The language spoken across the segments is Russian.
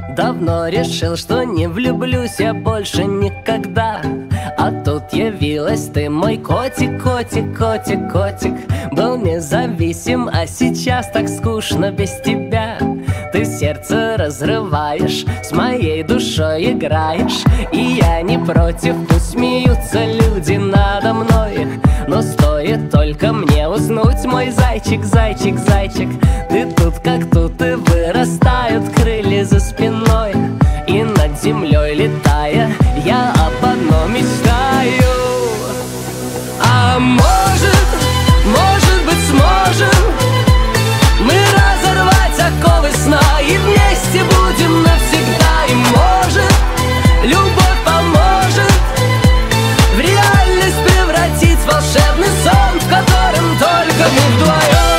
Давно решил, что не влюблюсь я больше никогда. А тут явилась ты, мой котик, котик, котик, котик. Был независим, а сейчас так скучно без тебя. Ты сердце разрываешь, с моей душой играешь. И я не против, пусть смеются люди надо мной. Но стоит только мне уснуть, мой зайчик, зайчик, зайчик. Ты тут как тут, и вырастают крылья за спиной. И над землей летая, я об одном мечтаю. А может быть сможем мы разорвать оковы сна и вместе будем навсегда. И может любовь поможет в реальность превратить волшебный сон, в котором только мы вдвоем.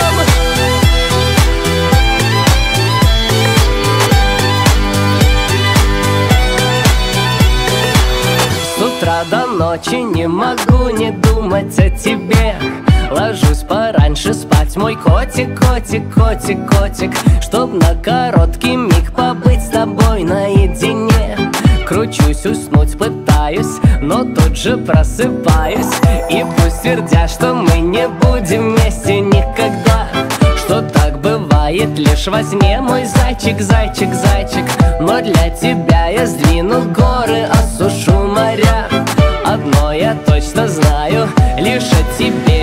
С утра до ночи не могу не думать о тебе. Ложусь пораньше спать, мой котик, котик, котик, котик, чтоб на короткий миг побыть с тобой наедине. Кручусь, уснуть пытаюсь, но тут же просыпаюсь. И пусть твердят, что мы не будем вместе никогда, что так бывает лишь во сне, мой зайчик, зайчик, зайчик. Но для тебя я сдвину горы, осушу моря. Одно я точно знаю, лишь о тебе